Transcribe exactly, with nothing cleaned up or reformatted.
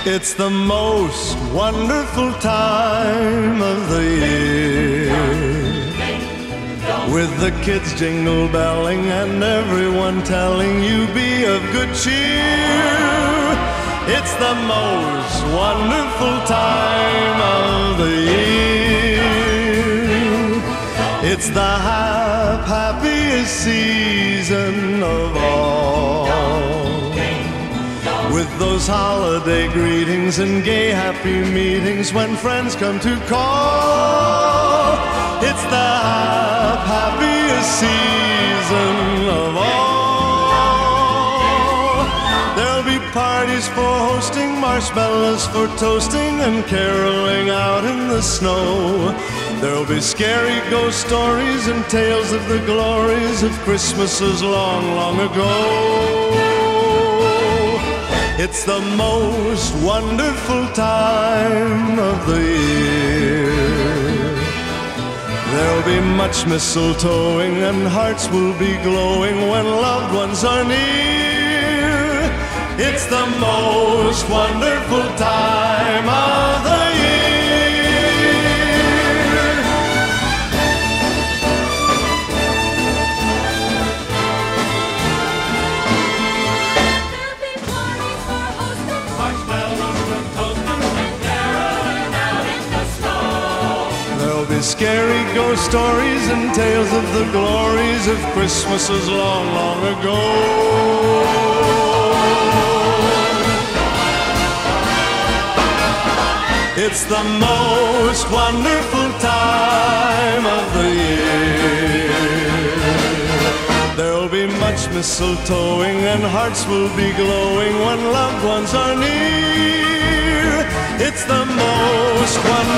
It's the most wonderful time of the year, with the kids jingle belling and everyone telling you be of good cheer. It's the most wonderful time of the year. It's the hap happiest season of all, with those holiday greetings and gay happy meetings when friends come to call. It's the hap happiest season of all. There'll be parties for hosting, marshmallows for toasting, and caroling out in the snow. There'll be scary ghost stories and tales of the glories of Christmases long, long ago. It's the most wonderful time of the year. There'll be much mistletoeing and hearts will be glowing when loved ones are near. It's the most wonderful time of the year. Scary ghost stories and tales of the glories of Christmases long, long ago. It's the most wonderful time of the year. There'll be much mistletoeing and hearts will be glowing when loved ones are near. It's the most wonderful